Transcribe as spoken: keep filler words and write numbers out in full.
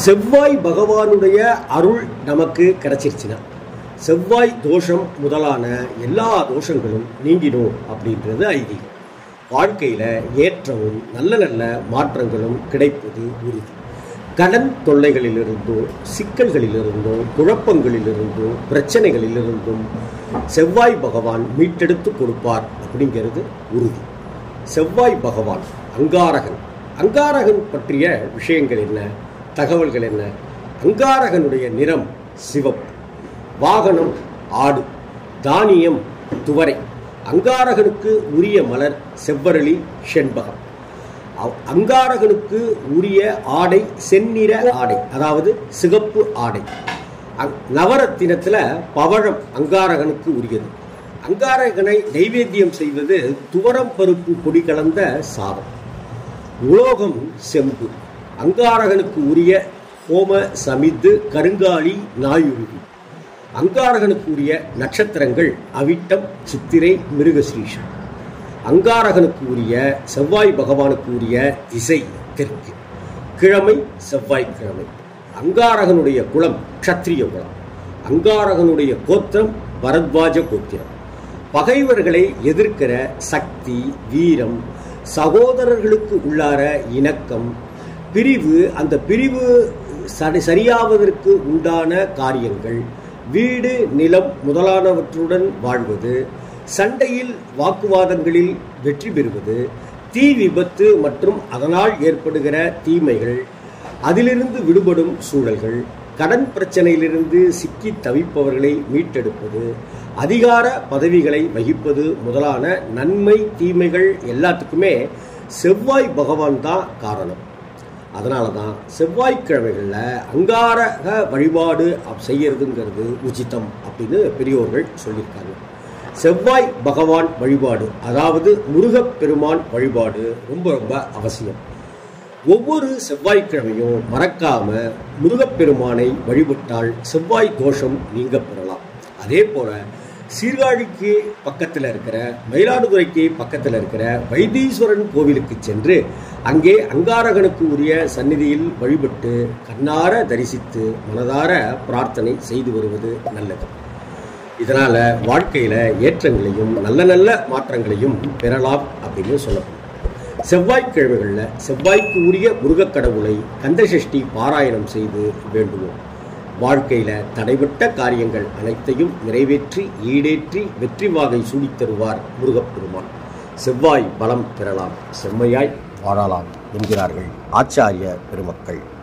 செவ்வாய் பகவானுடைய அருள் நமக்கு கிடைச்சிருச்சுன்னா செவ்வாய் தோஷம் முதலான எல்லா தோஷங்களும் நீங்கிடும் அப்படின்றது ஐதீகம். வாழ்க்கையில் ஏற்றமும் நல்ல நல்ல மாற்றங்களும் கிடைப்பது உறுதி. கடன் தொல்லைகளிலிருந்தோ சிக்கல்களிலிருந்தோ குழப்பங்களிலிருந்தோ பிரச்சனைகளிலிருந்தும் செவ்வாய் பகவான் மீட்டெடுத்து கொடுப்பார் அப்படிங்கிறது உறுதி. செவ்வாய் பகவான் அங்காரகன். அங்காரகன் பற்றிய விஷயங்கள் என்ன, தகவல்கள் என்ன? அங்காரகனுடைய நிறம் சிவப்பு, வாகனம் ஆடு, தானியம் துவரை. அங்காரகனுக்கு உரிய மலர் செவ்வரளி செண்பகம். அங்காரகனுக்கு உரிய ஆடை செந்நிற ஆடை, அதாவது சிகப்பு ஆடை. நவரத்தினத்தில் பவழம் அங்காரகனுக்கு உரியது. அங்காரகனை நைவேத்தியம் செய்வது துவரம் பருப்பு பொடி கலந்த சாதம். உலோகம் செம்பு. அங்காரகனுக்கு உரிய ஹோம சமித்து கருங்காலி நாயுருவி. அங்காரகனுக்கு உரிய நட்சத்திரங்கள் அவிட்டம் சித்திரை மிருகஸ்ரீஷம். அங்காரகனுக்கு உரிய செவ்வாய் பகவானுக்கு உரிய திசை தெற்கு. கிழமை செவ்வாய்க்கிழமை. அங்காரகனுடைய குலம் க்ஷத்ரிய குலம். அங்காரகனுடைய கோத்திரம் பரத்வாஜ கோத்திரம். பகைவர்களை எதிர்க்கிற சக்தி, வீரம், சகோதரர்களுக்கு உள்ளார இணக்கம், பிரிவு, அந்த பிரிவு சரியாவதற்கு உண்டான காரியங்கள், வீடு நிலம் முதலானவற்றுடன் வாழ்வது, சண்டையில் வாக்குவாதங்களில் வெற்றி பெறுவது, தீ விபத்து மற்றும் அதனால் ஏற்படுகிற தீமைகள், அதிலிருந்து விடுபடும் சூழல்கள், கடன் பிரச்சனையிலிருந்து சிக்கி தவிப்பவர்களை மீட்டெடுப்பது, அதிகார பதவிகளை வகிப்பது முதலான நன்மை தீமைகள் எல்லாத்துக்குமே செவ்வாய் பகவான் தான் காரணம். அதனால தான் செவ்வாய்க்கிழமைகளில் அங்காரக வழிபாடு செய்யறதுங்கிறது உச்சிதம் அப்படின்னு பெரியோர்கள் சொல்லியிருக்காங்க. செவ்வாய் பகவான் வழிபாடு, அதாவது முருகப்பெருமான் வழிபாடு ரொம்ப ரொம்ப அவசியம். ஒவ்வொரு செவ்வாய்க்கிழமையும் மறக்காம முருகப்பெருமானை வழிபட்டால் செவ்வாய் தோஷம் நீங்க பெறலாம். அதே போல சீர்காழிக்கு பக்கத்தில் இருக்கிற, மயிலாடுதுறைக்கு பக்கத்தில் இருக்கிற வைத்தீஸ்வரன் கோவிலுக்கு சென்று அங்கே அங்காரகனுக்கு உரிய சந்நிதியில் வழிபட்டு கண்ணார தரிசித்து மனதார பிரார்த்தனை செய்து வருவது நல்லது. இதனால வாழ்க்கையில ஏற்றங்களையும் நல்ல நல்ல மாற்றங்களையும் பெறலாம் அப்படின்னு சொல்லப்படும். செவ்வாய்க்கிழமைகளில் செவ்வாய்க்கு உரிய முருகக்கடவுளை கந்தசஷ்டி பாராயணம் செய்து வேண்டுவோம். வாழ்க்கையில் தடைபட்ட காரியங்கள் அனைத்தையும் நிறைவேற்றி ஈடேற்றி வெற்றி வாகை சூடித் தருவார் முருகப்பெருமான். செவ்வாய் பலம் பெறலாம், செம்மையாய் வாழலாம் என்கிறார்கள் ஆச்சாரிய பெருமக்கள்.